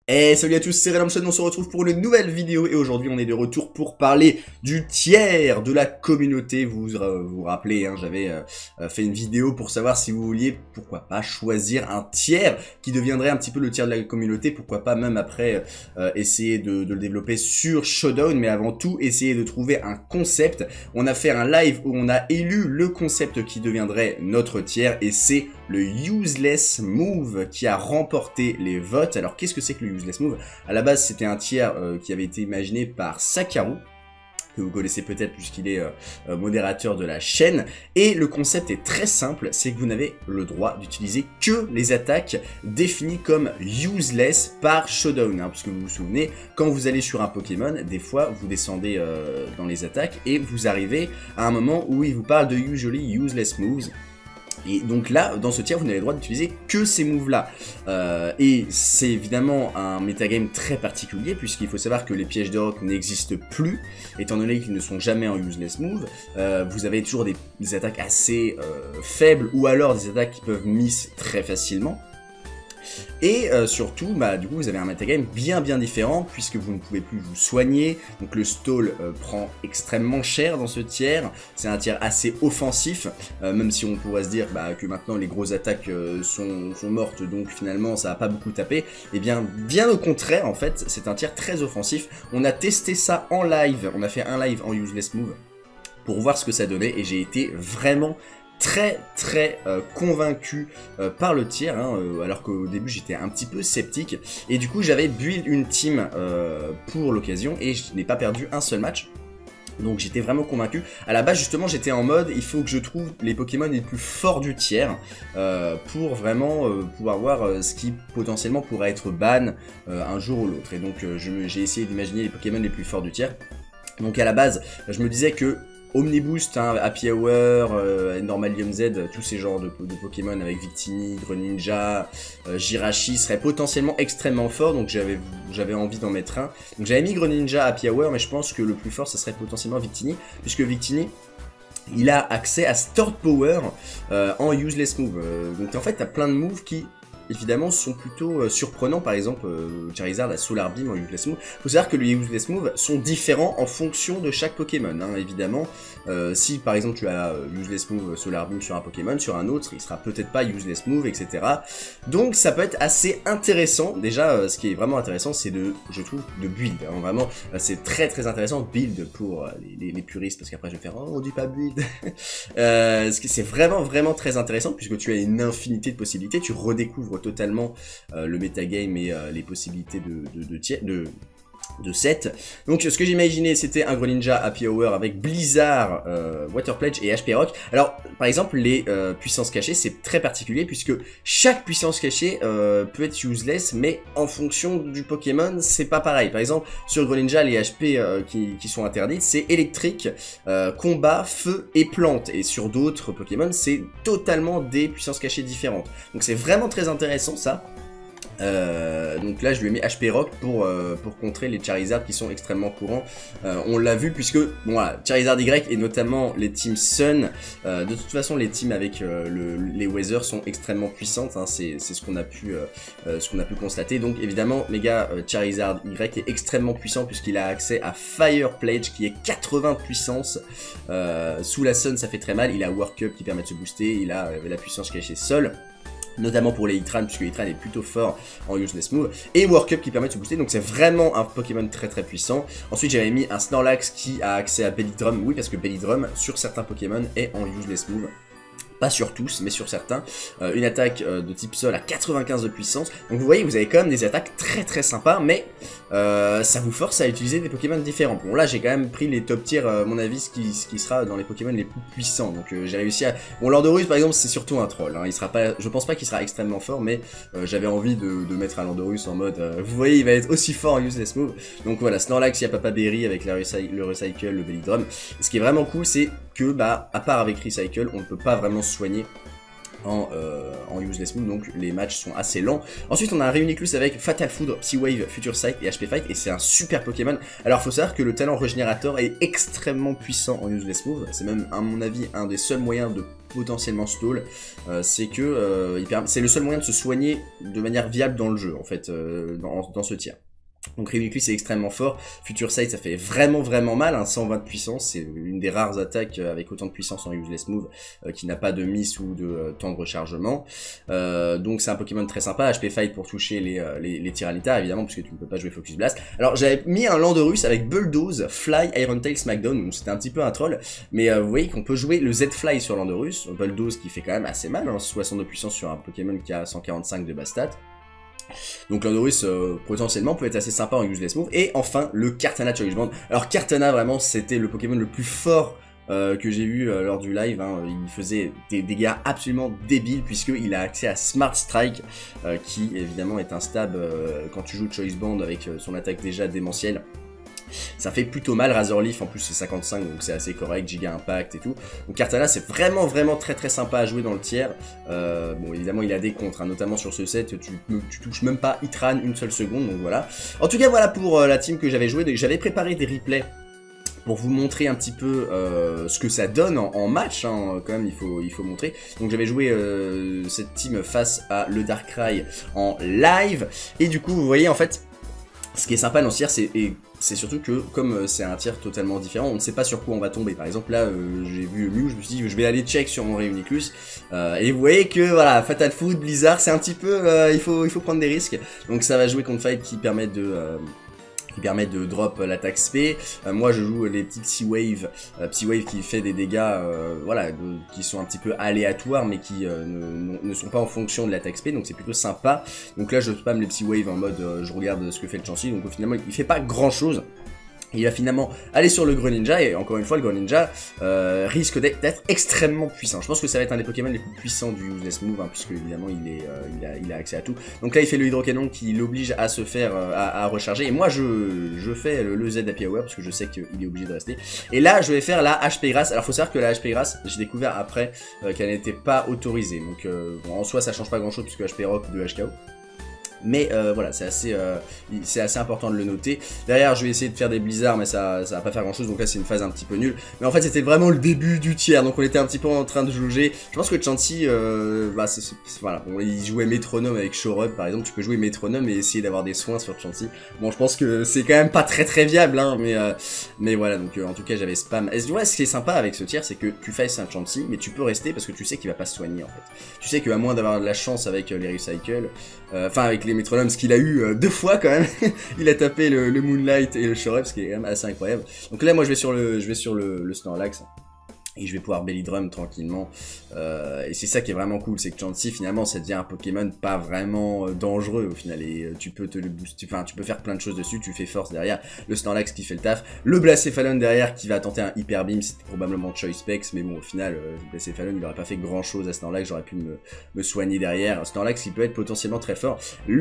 Et salut à tous, c'est Redemption, on se retrouve pour une nouvelle vidéo et aujourd'hui on est de retour pour parler du tiers de la communauté. Vous vous rappelez, hein, j'avais fait une vidéo pour savoir si vous vouliez, pourquoi pas, choisir un tiers qui deviendrait un petit peu le tiers de la communauté, pourquoi pas même après essayer de le développer sur Showdown, mais avant tout essayer de trouver un concept. On a fait un live où on a élu le concept qui deviendrait notre tiers et c'est le Useless Move qui a remporté les votes. Alors qu'est-ce que c'est que le Useless Move? À la base c'était un tiers qui avait été imaginé par Sakaru, que vous connaissez peut-être puisqu'il est modérateur de la chaîne, et le concept est très simple, c'est que vous n'avez le droit d'utiliser que les attaques définies comme useless par Showdown, hein, puisque vous vous souvenez, quand vous allez sur un Pokémon, des fois vous descendez dans les attaques et vous arrivez à un moment où il vous parle de usually useless moves. Et donc là, dans ce tiers, vous n'avez le droit d'utiliser que ces moves-là. Et c'est évidemment un metagame très particulier, puisqu'il faut savoir que les pièges de rock n'existent plus, étant donné qu'ils ne sont jamais en useless move. Vous avez toujours des attaques assez faibles, ou alors des attaques qui peuvent miss très facilement. Et surtout, du coup, vous avez un metagame bien différent, puisque vous ne pouvez plus vous soigner. Donc le stall prend extrêmement cher dans ce tiers. C'est un tiers assez offensif, même si on pourrait se dire que maintenant les grosses attaques sont mortes, donc finalement ça va pas beaucoup taper. Et bien au contraire, en fait, c'est un tiers très offensif. On a testé ça en live, on a fait un live en useless move pour voir ce que ça donnait, et j'ai été vraiment très convaincu par le tiers, hein, alors qu'au début j'étais un petit peu sceptique, et du coup j'avais build une team pour l'occasion et je n'ai pas perdu un seul match. Donc j'étais vraiment convaincu. À la base justement j'étais en mode il faut que je trouve les Pokémon les plus forts du tiers pour vraiment pouvoir voir ce qui potentiellement pourrait être ban un jour ou l'autre. Et donc j'ai essayé d'imaginer les Pokémon les plus forts du tiers. Donc à la base je me disais que Omniboost, hein, Happy Hour, Normalium Z, tous ces genres de Pokémon avec Victini, Greninja, Jirachi seraient potentiellement extrêmement forts, donc j'avais envie d'en mettre un. Donc j'avais mis Greninja, Happy Hour, mais je pense que le plus fort ça serait potentiellement Victini, puisque Victini il a accès à Stored Power en Useless Move. Donc en fait t'as plein de moves qui évidemment sont plutôt surprenants. Par exemple Charizard a Solar Beam en Useless Move. Faut savoir que les Useless Move sont différents en fonction de chaque Pokémon, hein, évidemment. Si par exemple tu as Useless Move Solar Beam sur un Pokémon, sur un autre il sera peut-être pas Useless Move, etc. Donc ça peut être assez intéressant. Déjà ce qui est vraiment intéressant c'est je trouve de build, hein, vraiment c'est très intéressant de build pour les puristes, parce qu'après je vais faire oh on dit pas build. C'est vraiment très intéressant puisque tu as une infinité de possibilités, tu redécouvres totalement le metagame et les possibilités de set. Donc ce que j'imaginais c'était un Greninja Happy Hour avec Blizzard, Water Pledge et HP Rock. Alors par exemple les puissances cachées c'est très particulier puisque chaque puissance cachée peut être useless, mais en fonction du Pokémon c'est pas pareil. Par exemple sur Greninja les HP qui sont interdites c'est électrique, combat, feu et plante, et sur d'autres Pokémon c'est totalement des puissances cachées différentes. Donc c'est vraiment très intéressant ça. Donc là je lui ai mis HP Rock pour contrer les Charizard qui sont extrêmement courants. On l'a vu puisque bon, voilà, Charizard Y et notamment les teams Sun, de toute façon les teams avec les Weather sont extrêmement puissantes, hein, c'est ce qu'on a pu constater. Donc évidemment les gars, Charizard Y est extrêmement puissant puisqu'il a accès à Fire Pledge qui est 80 de puissance. Sous la Sun ça fait très mal. Il a Work Up qui permet de se booster, il a la puissance cachée Sol, notamment pour les Hitran, puisque Hitran est plutôt fort en Useless Move, et Work Up qui permet de se booster, donc c'est vraiment un Pokémon très puissant. Ensuite j'avais mis un Snorlax qui a accès à Belly Drum, oui parce que Belly Drum sur certains Pokémon est en Useless Move. Pas sur tous, mais sur certains. Une attaque de type sol à 95 de puissance. Donc vous voyez, vous avez quand même des attaques très sympas, mais ça vous force à utiliser des Pokémon différents. Bon là j'ai quand même pris les top tiers, à mon avis, ce qui sera dans les Pokémon les plus puissants. Donc j'ai réussi à... Bon Landorus par exemple c'est surtout un troll, hein. Il sera pas... Je pense pas qu'il sera extrêmement fort, mais j'avais envie de mettre un Landorus en mode... vous voyez il va être aussi fort en Useless Move. Donc voilà, Snorlax, il y a Papa Berry avec le Recycle, le Belly Drum. Ce qui est vraiment cool c'est que à part avec Recycle, on ne peut pas vraiment soigner en Useless Move, donc les matchs sont assez lents. Ensuite on a un Reuniclus avec Fatal Foudre, Psy-Wave, Future Sight et HP Fight, et c'est un super Pokémon. Alors faut savoir que le talent Régénérateur est extrêmement puissant en Useless Move, c'est même à mon avis un des seuls moyens de potentiellement stall, c'est que c'est le seul moyen de se soigner de manière viable dans le jeu, en fait, dans ce tiers. Donc Reuniclus est extrêmement fort, Future Sight ça fait vraiment mal, hein, 120 de puissance, c'est une des rares attaques avec autant de puissance en useless move qui n'a pas de miss ou de temps de rechargement. Donc c'est un Pokémon très sympa, HP Fight pour toucher les Tyranitar évidemment puisque tu ne peux pas jouer Focus Blast. Alors j'avais mis un Landorus avec Bulldoze, Fly, Iron Tail, Smackdown, donc c'était un petit peu un troll, mais vous voyez qu'on peut jouer le Z-Fly sur Landorus, Bulldoze qui fait quand même assez mal, hein, 60 de puissance sur un Pokémon qui a 145 de base stat. Donc Landorus potentiellement peut être assez sympa en useless move. Et enfin le Kartana Choice Band. Alors Kartana vraiment c'était le Pokémon le plus fort que j'ai vu lors du live, hein. Il faisait des dégâts absolument débiles puisqu'il a accès à Smart Strike qui évidemment est un stab quand tu joues Choice Band avec son attaque déjà démentielle. Ça fait plutôt mal, Razor Leaf en plus c'est 55 donc c'est assez correct, Giga Impact et tout. Donc Kartana c'est vraiment très sympa à jouer dans le tiers. Bon évidemment il a des contres, hein, notamment sur ce set tu touches même pas Hitran une seule seconde, donc voilà. En tout cas voilà pour la team que j'avais joué, j'avais préparé des replays pour vous montrer un petit peu ce que ça donne en match, hein, quand même il faut montrer. Donc j'avais joué cette team face à le Darkrai en live, et du coup vous voyez en fait, ce qui est sympa dans ce tiers, c'est surtout que comme c'est un tiers totalement différent, on ne sait pas sur quoi on va tomber. Par exemple là, j'ai vu Mew, je me suis dit je vais aller check sur mon Reuniclus, et vous voyez que voilà, Fatal Foot, Blizzard, c'est un petit peu, il faut prendre des risques. Donc ça va jouer contre Fight qui permet de drop l'attaque spé. Moi je joue les petits Psywave qui fait des dégâts voilà, qui sont un petit peu aléatoires mais qui ne sont pas en fonction de l'attaque spé, donc c'est plutôt sympa. Donc là je spam les Psywave en mode je regarde ce que fait le Chansey, donc finalement il fait pas grand chose. Il va finalement aller sur le Greninja, et encore une fois le Greninja risque d'être extrêmement puissant. Je pense que ça va être un des Pokémon les plus puissants du useless move, hein, puisque évidemment il a accès à tout. Donc là il fait le Hydrocanon qui l'oblige à se faire à recharger, et moi je fais le Z Happy Hour parce que je sais qu'il est obligé de rester. Et là je vais faire la HP Grass. Alors faut savoir que la HP Grass j'ai découvert après qu'elle n'était pas autorisée, donc bon, en soi ça change pas grand chose puisque HP Rock de HKO. Mais voilà, c'est assez important de le noter. Derrière, je vais essayer de faire des blizzards, mais ça va pas faire grand chose. Donc là, c'est une phase un petit peu nulle. Mais en fait, c'était vraiment le début du tiers. Donc on était un petit peu en train de jauger. Je pense que Chansey, voilà, bon, il jouait Métronome avec Showrub par exemple. Tu peux jouer Métronome et essayer d'avoir des soins sur Chansey. Bon, je pense que c'est quand même pas très viable, hein. Mais voilà, donc en tout cas, j'avais spam. Et ouais, ce qui est sympa avec ce tiers, c'est que tu fasses un Chansey, mais tu peux rester parce que tu sais qu'il va pas se soigner en fait. Tu sais qu'à moins d'avoir de la chance avec les Recycle, enfin avec les Métronomes, ce qu'il a eu 2 fois quand même. Il a tapé le Moonlight et le Shore Up, ce qui est quand même assez incroyable. Donc là moi je vais sur le Snorlax. Et je vais pouvoir Belly Drum tranquillement. Et c'est ça qui est vraiment cool, c'est que Chansey finalement ça devient un Pokémon pas vraiment dangereux au final. Et tu peux te le booster, enfin tu peux faire plein de choses dessus, tu fais force derrière. Le Snorlax qui fait le taf. Le Blacéphaloon derrière qui va tenter un Hyper Beam, c'était probablement Choice Specs. Mais bon au final, le Blacéphaloon il aurait pas fait grand chose à Snorlax, j'aurais pu me soigner derrière. Snorlax qui peut être potentiellement très fort.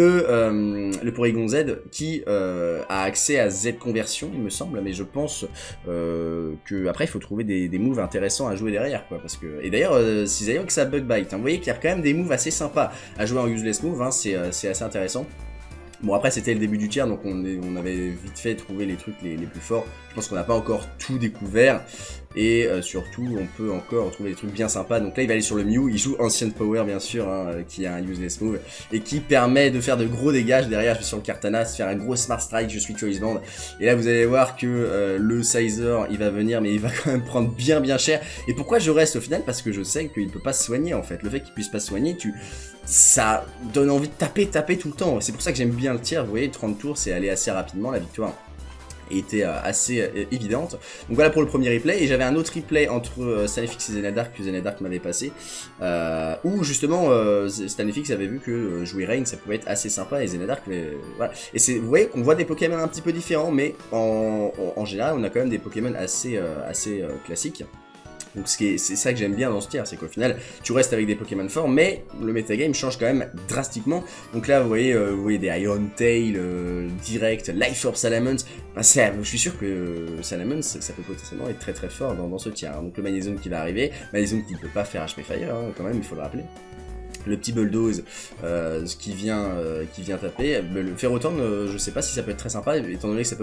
Le Porygon Z qui a accès à Z conversion il me semble, mais je pense que après il faut trouver des moves intéressants à jouer derrière quoi, parce que, et d'ailleurs Cisaillok ça bug bite, hein. Vous voyez qu'il y a quand même des moves assez sympas à jouer en useless move, hein. C'est assez intéressant. Bon après c'était le début du tiers donc on avait vite fait trouvé les trucs les plus forts. Je pense qu'on n'a pas encore tout découvert. Et surtout on peut encore trouver des trucs bien sympas. Donc là il va aller sur le Mew, il joue Ancient Power bien sûr, hein, qui a un useless move et qui permet de faire de gros dégâts. Derrière je vais sur le Kartana, se faire un gros Smart Strike, je suis Choice Band. Et là vous allez voir que le Sizer il va venir, mais il va quand même prendre bien cher. Et pourquoi je reste au final? Parce que je sais qu'il peut pas se soigner en fait. Le fait qu'il puisse pas se soigner, ça donne envie de taper tout le temps. C'est pour ça que j'aime bien le tiers. Vous voyez 30 tours c'est aller assez rapidement, la victoire était assez évidente. Donc voilà pour le premier replay, et j'avais un autre replay entre Stanifix et Zenadark que Zenadark m'avait passé, où justement Stanifix avait vu que jouer Rain ça pouvait être assez sympa, et Zenadark voilà. Et vous voyez qu'on voit des Pokémon un petit peu différents, mais en général on a quand même des Pokémon assez classiques. Donc c'est ça que j'aime bien dans ce tiers, c'est qu'au final tu restes avec des Pokémon forts, mais le metagame change quand même drastiquement. Donc là vous voyez des Iron Tail direct, Life Orb Salamence, enfin, je suis sûr que Salamence ça peut potentiellement être très fort dans ce tiers. Donc le Magnézone qui va arriver, Magnézone qui ne peut pas faire HP Fire, hein, quand même il faut le rappeler. Le petit Bulldoze qui vient taper. Le Ferrothorn, je sais pas si ça peut être très sympa, étant donné que ça peut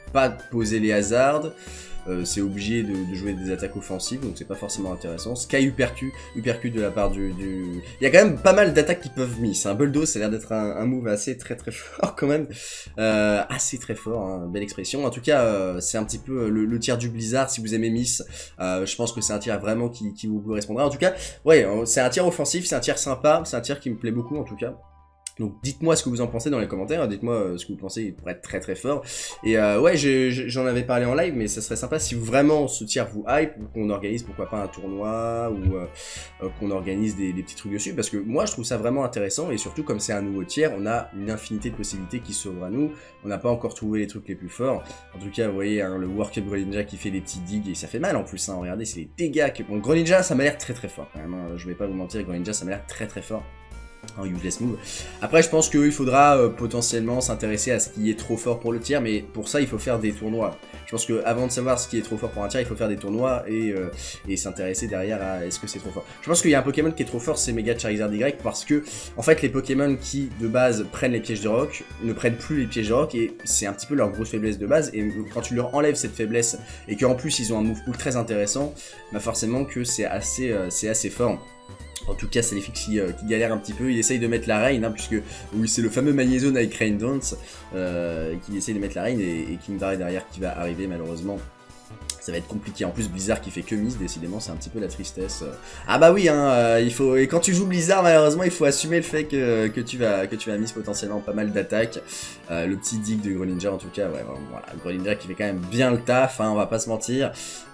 pas poser les hazards. C'est obligé de jouer des attaques offensives, donc c'est pas forcément intéressant. Sky Uppercut de la part du... Il y a quand même pas mal d'attaques qui peuvent miss. Un bulldoze, ça a l'air d'être un move assez très fort quand même. Assez très fort, hein, belle expression. En tout cas, c'est un petit peu le tiers du Blizzard. Si vous aimez miss, je pense que c'est un tiers vraiment qui vous correspondra. En tout cas, ouais, c'est un tiers offensif, c'est un tiers sympa, c'est un tiers qui me plaît beaucoup en tout cas. Donc dites-moi ce que vous en pensez dans les commentaires, dites-moi ce que vous pensez, il pourrait être très fort. Et ouais, j'en avais parlé en live, mais ça serait sympa si vraiment ce tiers vous hype, qu'on organise pourquoi pas un tournoi, ou qu'on organise des petits trucs dessus, parce que moi je trouve ça vraiment intéressant, et surtout comme c'est un nouveau tiers, on a une infinité de possibilités qui s'ouvrent à nous, on n'a pas encore trouvé les trucs les plus forts. En tout cas, vous voyez, hein, le Workup Greninja qui fait des petits digs, et ça fait mal en plus, hein, regardez, c'est les dégâts que... Bon, Greninja, ça m'a l'air très fort quand même, hein, je vais pas vous mentir, Greninja, ça m'a l'air très fort. En useless move. Après, je pense qu'il faudra potentiellement s'intéresser à ce qui est trop fort pour le tiers, mais pour ça, il faut faire des tournois. Je pense que avant de savoir ce qui est trop fort pour un tiers, il faut faire des tournois et s'intéresser derrière à est-ce que c'est trop fort. Je pense qu'il y a un Pokémon qui est trop fort, c'est Mega Charizard Y, parce que en fait, les Pokémon qui de base prennent les pièges de rock ne prennent plus les pièges de rock, et c'est un petit peu leur grosse faiblesse de base. Et quand tu leur enlèves cette faiblesse et qu'en plus ils ont un move pool très intéressant, bah forcément que c'est assez fort. En tout cas, c'est les fixes qui galèrent un petit peu. Il essaye de mettre la Reine, hein, puisque oui, c'est le fameux Magnézone avec Rain Dance qui essaye de mettre la Reine et Kingdra est derrière qui va arriver malheureusement. Ça va être compliqué. En plus, Blizzard qui fait que miss, décidément, c'est un petit peu la tristesse. Ah bah oui, hein, il faut. Et quand tu joues Blizzard, malheureusement, il faut assumer le fait que tu vas miss potentiellement pas mal d'attaques. Le petit dig de Greninja, en tout cas, ouais, voilà, Greninja qui fait quand même bien le taf, hein, on va pas se mentir.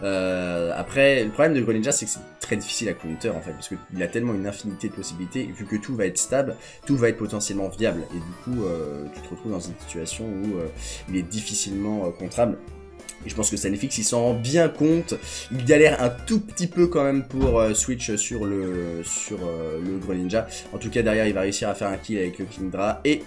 Après, le problème de Greninja, c'est que c'est très difficile à counter en fait, parce qu'il a tellement une infinité de possibilités, et vu que tout va être stable, tout va être potentiellement viable, et du coup, tu te retrouves dans une situation où il est difficilement contrable. Et je pense que Salifix il s'en rend bien compte, il galère un tout petit peu quand même pour switch sur le Greninja. En tout cas derrière il va réussir à faire un kill avec le Kingdra et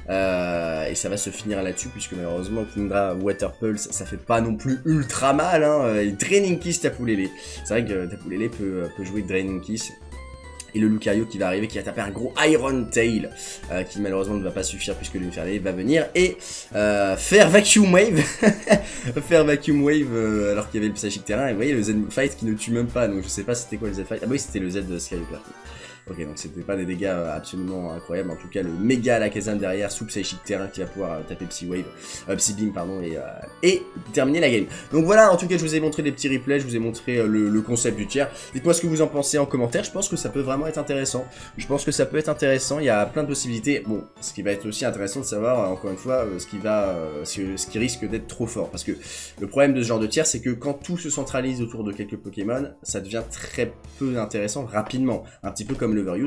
ça va se finir là-dessus puisque malheureusement Kingdra Water Pulse ça fait pas non plus ultra mal, hein. Et Draining Kiss Tapu Lele, c'est vrai que Tapu Lele peut jouer Draining Kiss. Et le Lucario qui va arriver, qui va taper un gros Iron Tail, qui malheureusement ne va pas suffire puisque le Lucario va venir et faire Vacuum Wave, faire Vacuum Wave alors qu'il y avait le Psychic Terrain. Et vous voyez le Z-Fight qui ne tue même pas, donc je sais pas c'était quoi le Z-Fight. Ah bah oui, c'était le Z de Skyper. Ok, donc c'était pas des dégâts absolument incroyables. En tout cas, le méga Alakazam derrière sous Psychic Terrain qui va pouvoir taper Psy Wave, Psy Beam, pardon, et terminer la game. Donc voilà, en tout cas, je vous ai montré des petits replays, je vous ai montré le concept du tiers. Dites-moi ce que vous en pensez en commentaire. Je pense que ça peut vraiment être intéressant. Je pense que ça peut être intéressant. Il y a plein de possibilités. Bon, ce qui va être aussi intéressant de savoir, encore une fois, ce qui risque d'être trop fort. Parce que le problème de ce genre de tiers, c'est que quand tout se centralise autour de quelques Pokémon, ça devient très peu intéressant rapidement. Un petit peu comme l'overuse.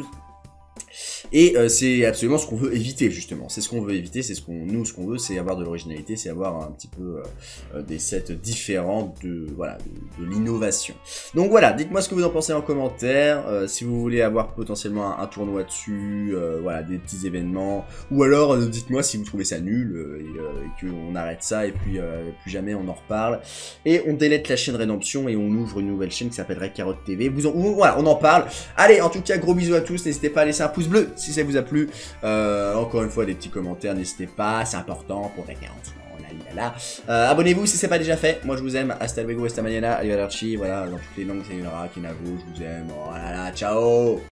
Et c'est absolument ce qu'on veut éviter justement, c'est ce qu'on veut éviter, c'est ce qu'on veut, c'est avoir de l'originalité, c'est avoir un petit peu des sets différents de l'innovation. Donc voilà, dites-moi ce que vous en pensez en commentaire, si vous voulez avoir potentiellement un tournoi dessus, voilà, des petits événements, ou alors dites-moi si vous trouvez ça nul et qu'on arrête ça et puis plus jamais on en reparle. Et on délète la chaîne Rédemption et on ouvre une nouvelle chaîne qui s'appellerait Carotte TV. Voilà, on en parle. Allez, en tout cas, gros bisous à tous, n'hésitez pas à laisser un pouce bleu si ça vous a plu. Encore une fois, des petits commentaires, n'hésitez pas, c'est important pour référencement. Abonnez-vous si c'est pas déjà fait. Moi je vous aime. Hasta luego, esta mañana, arrivederci. Voilà, dans toutes les langues, c'est Kinavo, je vous aime. Oh là là, ciao.